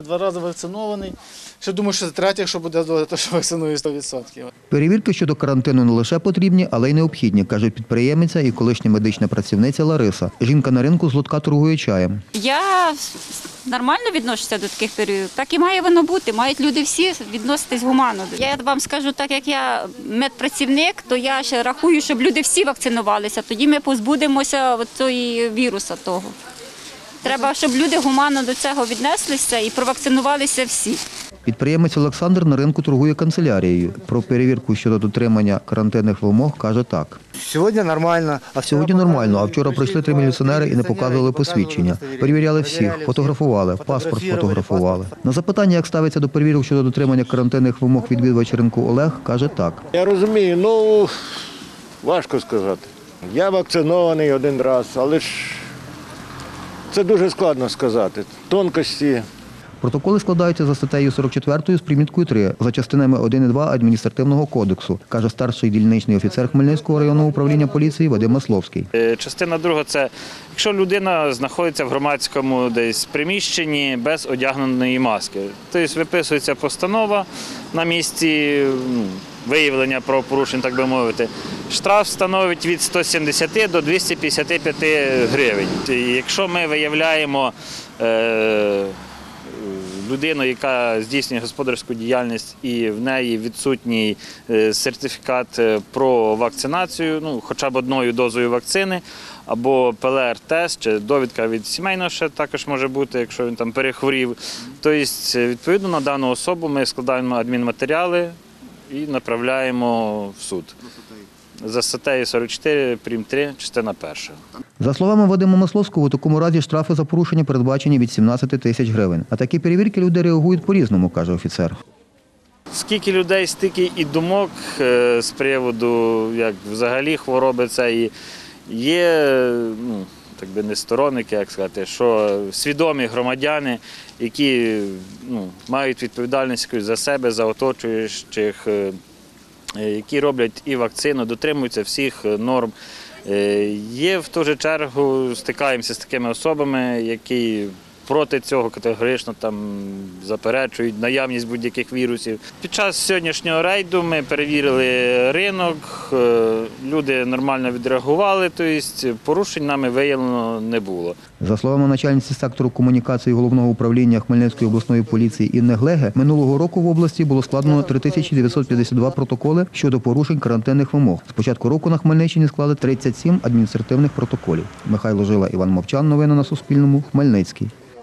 2 рази вакцинований. Ще думаю, що третє, якщо буде доля, то що вакциную 100%. Перевірки щодо карантину не лише потрібні, але й необхідні, каже підприємиця і колишня медична працівниця Лариса. Жінка на ринку з лотка торгує чаєм. Я нормально відношуся до таких перевірок. Так і має воно бути. Мають люди всі відноситись гуманно. Я вам скажу, так як я медпрацівник, то я ще рахую, щоб люди всі вакцинувалися. Тоді ми позбудемося цього віруса того. Треба, щоб люди гуманно до цього віднеслися і провакцинувалися всі. Підприємець Олександр на ринку торгує канцелярією. Про перевірку щодо дотримання карантинних вимог каже так. Сьогодні нормально. Сьогодні нормально, а вчора прийшли 3 міліціонери і не показували посвідчення. Перевіряли всіх, фотографували, паспорт фотографували. На запитання, як ставиться до перевірок щодо дотримання карантинних вимог відвідувач ринку Олег, каже так. Я розумію, важко сказати. Я вакцинований 1 раз, але ж це дуже складно сказати. Тонкості. Протоколи складаються за статтею 44 з приміткою 3 за частинами 1 і 2 адміністративного кодексу, каже старший дільничний офіцер Хмельницького районного управління поліції Вадим Масловський. Частина друга – це якщо людина знаходиться в громадському десь приміщенні без одягненої маски. Тобто виписується постанова на місці виявлення правопорушень, так би мовити. Штраф становить від 170 до 255 гривень. Якщо ми виявляємо людину, яка здійснює господарську діяльність і в неї відсутній сертифікат про вакцинацію, хоча б 1 дозою вакцини, або ПЛР-тест, чи довідка від сімейного ще також може бути, якщо він там перехворів. Тобто, відповідно, на дану особу ми складаємо адмінматеріали і направляємо в суд. За статтею 44, прим. 3, частина 1. За словами Вадима Масловського, у такому разі штрафи за порушення передбачені від 17 тисяч гривень. А такі перевірки люди реагують по-різному, каже офіцер. Скільки людей, стільки і думок з приводу, як взагалі хвороби це є, так би не сторонники, як сказати, що свідомі громадяни, які мають відповідальність за себе, за оточуючих, які роблять і вакцину, дотримуються всіх норм. Є в ту же чергу, стикаємося з такими особами, які проти цього категорично заперечують наявність будь-яких вірусів. Під час сьогоднішнього рейду ми перевірили ринок, люди нормально відреагували, тобто порушень нами виявлено не було. За словами начальниці сектору комунікації Головного управління Хмельницької обласної поліції Інни Глеги, минулого року в області було складено 3952 протоколи щодо порушень карантинних вимог. З початку року на Хмельниччині склали 37 адміністративних протоколів. Михайло Жила, Іван Мовчан. Новини на Суспільному. Хмельницький.